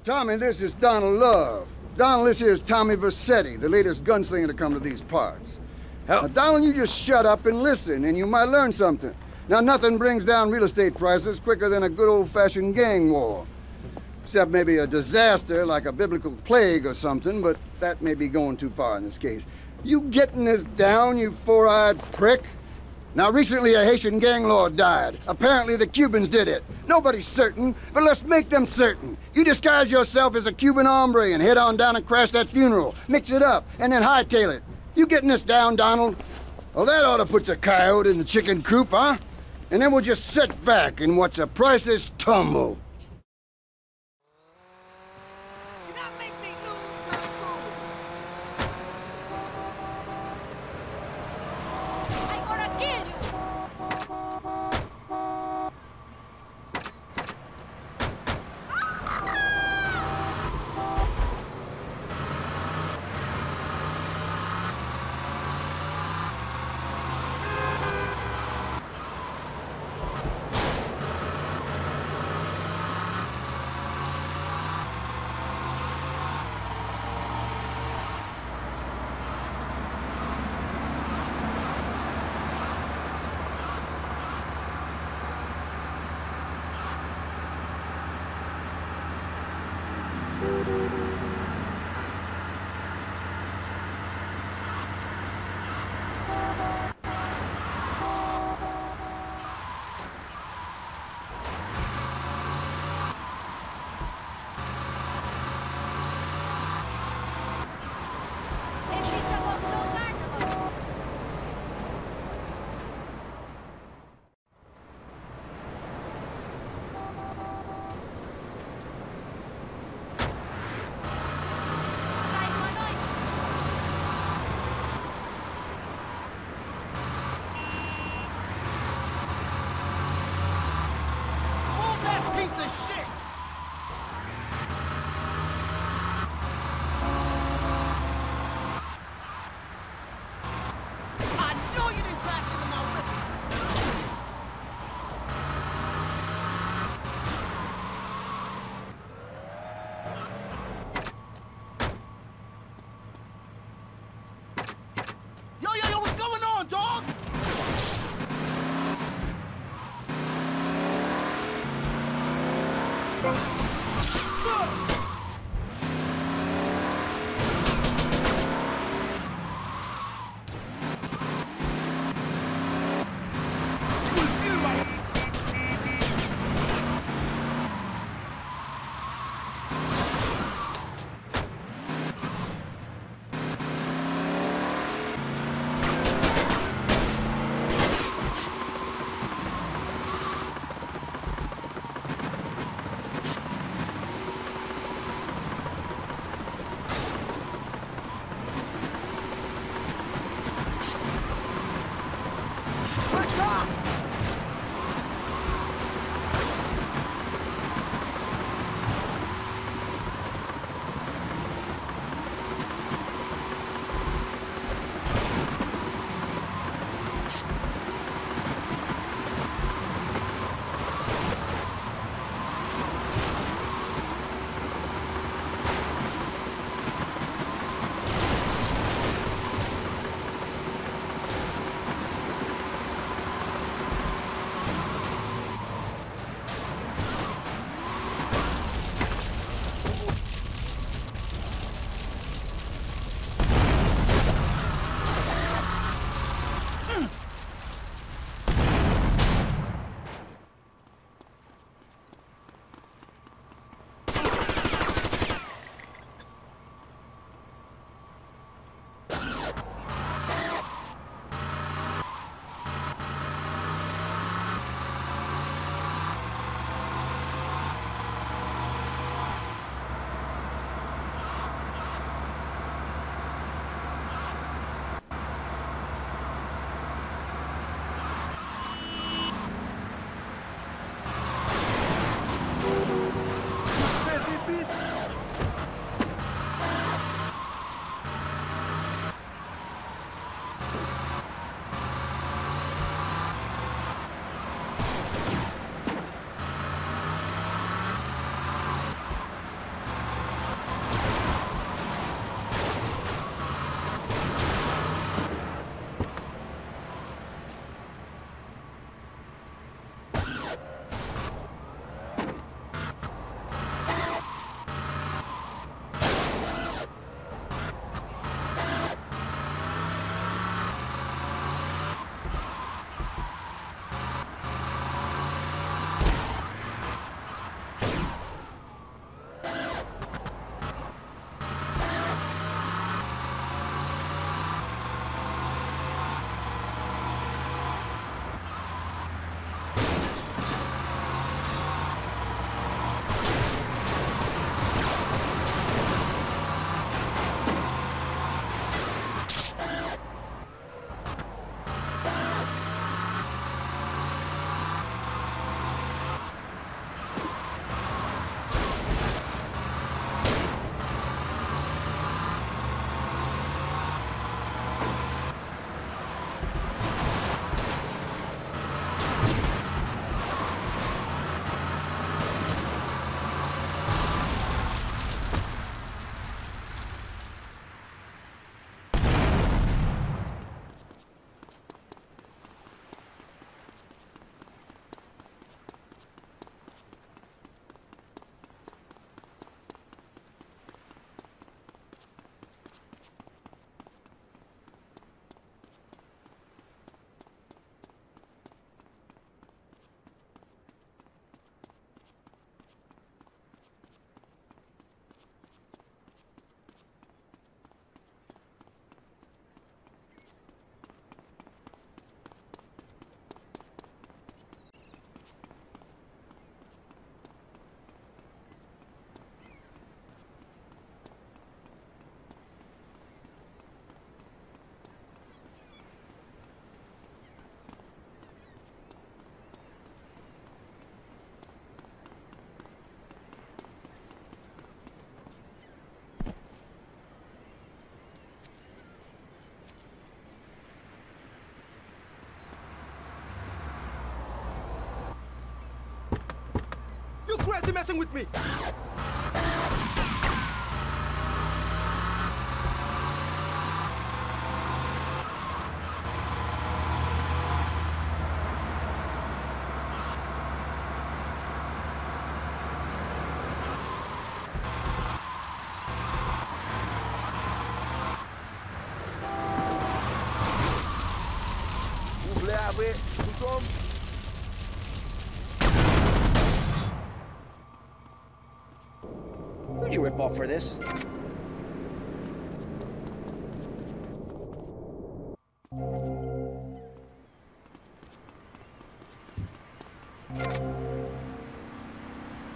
Tommy, this is Donald Love. Donald, this here is Tommy Vercetti, the latest gunslinger to come to these parts. Now, Donald, you just shut up and listen, and you might learn something. Now, nothing brings down real estate prices quicker than a good old-fashioned gang war. Except maybe a disaster like a biblical plague or something, but that may be going too far in this case. You getting this down, you four-eyed prick? Now, recently a Haitian gang lord died. Apparently the Cubans did it. Nobody's certain, but let's make them certain. You disguise yourself as a Cuban hombre and head on down and crash that funeral. Mix it up, and then hightail it. You getting this down, Donald? Well, that ought to put the coyote in the chicken coop, huh? And then we'll just sit back and watch the prices tumble. crazy messing with me? Who'd you rip off for this? You